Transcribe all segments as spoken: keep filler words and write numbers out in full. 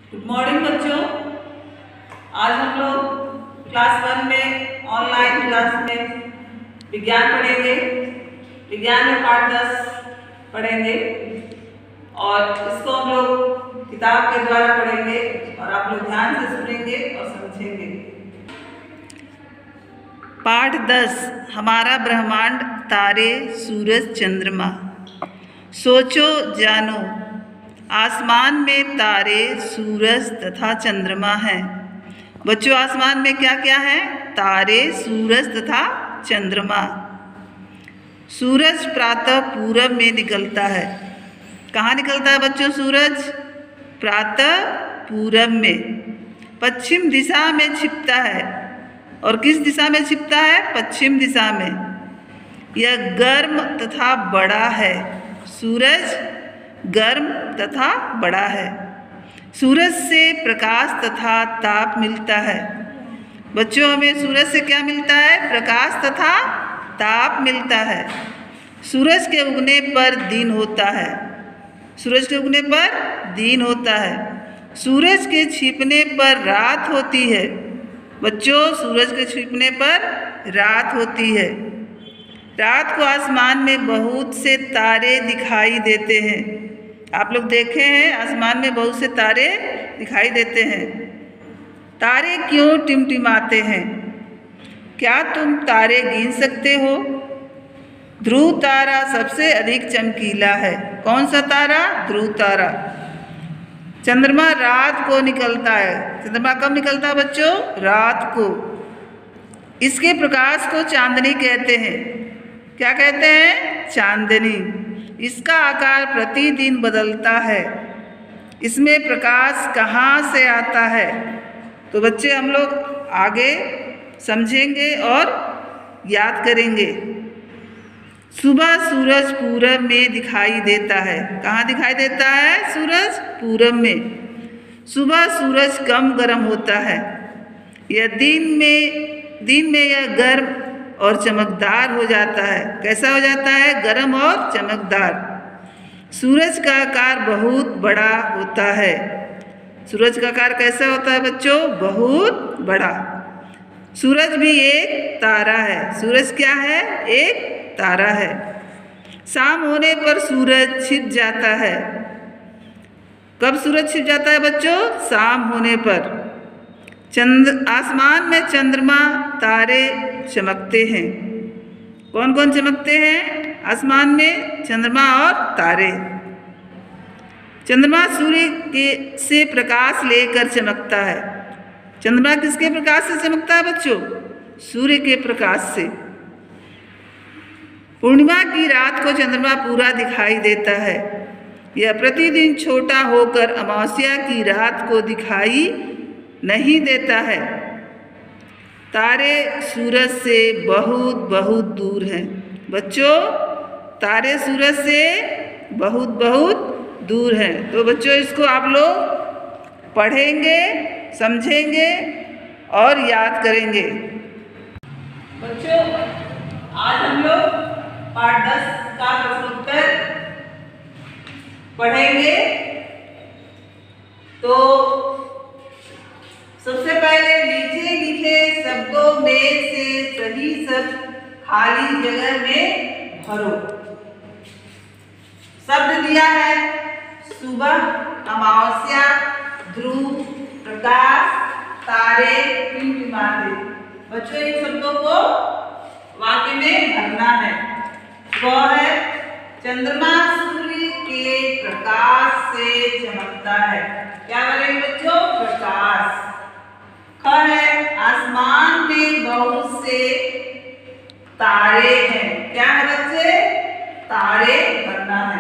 Good morning बच्चों। आज हम लोग क्लास वन में ऑनलाइन क्लास में विज्ञान पढ़ेंगे। विज्ञान में पाठ दस पढ़ेंगे और इसको हम लोग किताब के द्वारा पढ़ेंगे और आप लोग ध्यान से सुनेंगे और समझेंगे। पाठ दस, हमारा ब्रह्मांड, तारे, सूरज, चंद्रमा। सोचो जानो, आसमान में तारे, सूरज तथा चंद्रमा हैं। बच्चों, आसमान में क्या क्या है? तारे, सूरज तथा चंद्रमा। सूरज प्रातः पूरब में निकलता है। कहाँ निकलता है बच्चों सूरज? प्रातः पूरब में। पश्चिम दिशा में छिपता है। और किस दिशा में छिपता है? पश्चिम दिशा में। यह गर्म तथा बड़ा है। सूरज गर्म तथा बड़ा है। सूरज से प्रकाश तथा ताप मिलता है। बच्चों, हमें सूरज से क्या मिलता है? प्रकाश तथा ताप मिलता है। सूरज के उगने पर दिन होता है। सूरज के उगने पर दिन होता है। सूरज के छिपने पर रात होती है। बच्चों, सूरज के छिपने पर रात होती है। रात को आसमान में बहुत से तारे दिखाई देते हैं। आप लोग देखे हैं, आसमान में बहुत से तारे दिखाई देते हैं। तारे क्यों टिमटिमाते हैं? क्या तुम तारे गिन सकते हो? ध्रुव तारा सबसे अधिक चमकीला है। कौन सा तारा? ध्रुव तारा। चंद्रमा रात को निकलता है। चंद्रमा कब निकलता है बच्चों? रात को। इसके प्रकाश को चांदनी कहते हैं। क्या कहते हैं? चांदनी। इसका आकार प्रतिदिन बदलता है। इसमें प्रकाश कहाँ से आता है? तो बच्चे, हम लोग आगे समझेंगे और याद करेंगे। सुबह सूरज पूरब में दिखाई देता है। कहाँ दिखाई देता है? सूरज पूरब में। सुबह सूरज कम गर्म होता है। यह दिन में दिन में यह गर्म और चमकदार हो जाता है। कैसा हो जाता है? गर्म और चमकदार। सूरज का आकार बहुत बड़ा होता है। सूरज का आकार कैसा होता है बच्चों? बहुत बड़ा। सूरज भी एक तारा है। सूरज क्या है? एक तारा है। शाम होने पर सूरज छिप जाता है। कब सूरज छिप जाता है बच्चों? शाम होने पर। चंद्र आसमान में चंद्रमा, तारे चमकते हैं। कौन कौन चमकते हैं आसमान में? चंद्रमा और तारे। चंद्रमा सूर्य के से प्रकाश लेकर चमकता है। चंद्रमा किसके प्रकाश से चमकता है बच्चों? सूर्य के प्रकाश से। पूर्णिमा की रात को चंद्रमा पूरा दिखाई देता है। यह प्रतिदिन छोटा होकर अमावस्या की रात को दिखाई नहीं देता है। तारे सूरज से बहुत बहुत दूर हैं। बच्चों, तारे सूरज से बहुत बहुत दूर हैं। तो बच्चों, इसको आप लोग पढ़ेंगे, समझेंगे और याद करेंगे। बच्चों, आज हम लोग पाठ दस का प्रश्नोत्तर पढ़ेंगे। तो सबसे पहले नीचे लिखे शब्दों में से सही शब्द खाली जगह में भरो। शब्द दिया है सुबह, अमावस्या, ध्रुव, प्रकाश, तारे, टिमटिमाते। बच्चों, इन शब्दों को वाक्य में भरना है। वह है चंद्रमा सूर्य के प्रकाश से चमकता है। क्या बोलेंगे बच्चों? प्रकाश। ख है आसमान में बहुत से तारे हैं। क्या है बच्चे? तारे भरना है।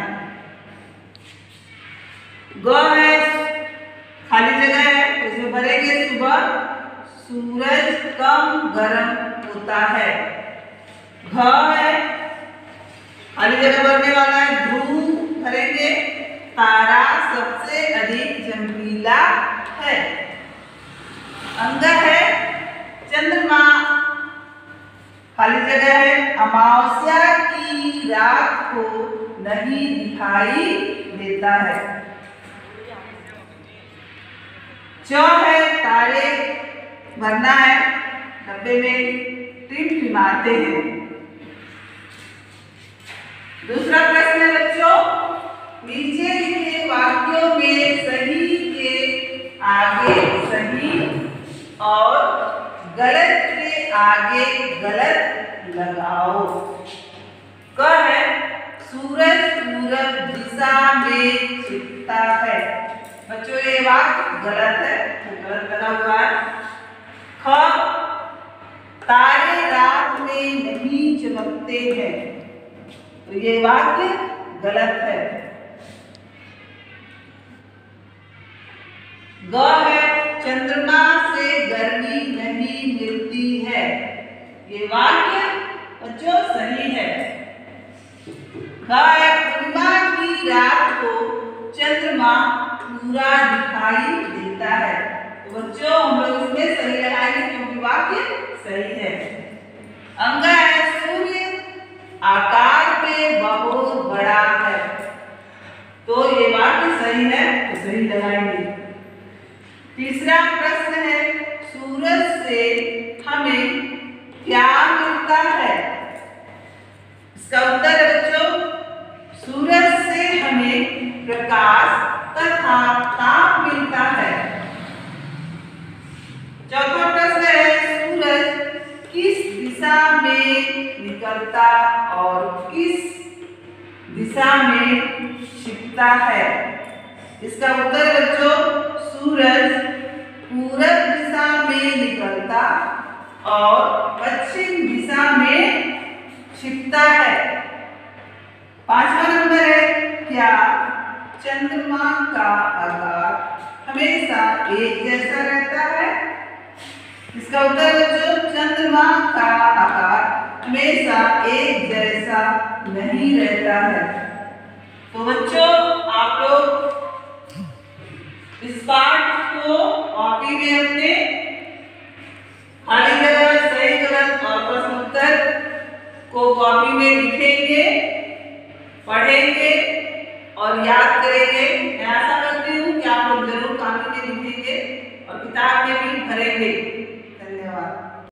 ग है खाली जगह है, इसमें भरेंगे सुबह सूरज कम गर्म होता है। घ है खाली जगह भरने वाला है, ध्रुव भरेंगे, तारा सबसे अधिक चमकीला है। अंग है चंद्रमा, खाली जगह है, अमावस्या की रात को नहीं दिखाई देता है। च है तारे भरना है डब्बे में, टिमटिमाते हैं। दूसरा प्रश्न है बच्चों, नीचे लिखे वाक्यों में सही के आगे सही और गलत के आगे गलत लगाओ। क है सूरज पूरब दिशा में छिपता है। बच्चों ये वाक्य गलत है, तो गलत लगा हुआ है। ख तारे रात में नहीं चमकते हैं, तो ये वाक्य गलत है। ग है चंद्रमा से गर्मी नहीं मिलती है, ये वाक्य बच्चों सही है। घ है पूर्णिमा की रात को चंद्रमा पूरा दिखाई देता है, तो बच्चों हम लोग इसमें सही लगाएंगे क्योंकि वाक्य सही है। अंग है सूर्य आकार में बहुत बड़ा है, तो ये वाक्य सही है, तो सही लगाएंगे। तीसरा प्रश्न है सूरज से हमें क्या मिलता है? इसका उत्तर है बच्चों सूरज से हमें प्रकाश तथा ताप मिलता है। चौथा प्रश्न है सूरज किस दिशा में निकलता और किस दिशा में छिपता है? इसका उत्तर बच्चों सूरज पूरब दिशा में निकलता और पश्चिम दिशा में छिपता है। पांचवा नंबर है क्या चंद्रमा का आकार हमेशा एक जैसा रहता है? इसका उत्तर बच्चों चंद्रमा का आकार हमेशा एक जैसा नहीं रहता है। तो बच्चों आप लोग इस पाठ को कॉपी में अपने खाली जगह सही गलत और प्रश्न उत्तर को कॉपी में लिखेंगे, पढ़ेंगे और याद करेंगे। मैं आशा करती हूँ कि आप लोग जरूर कॉपी में लिखेंगे और किताब में भी भरेंगे।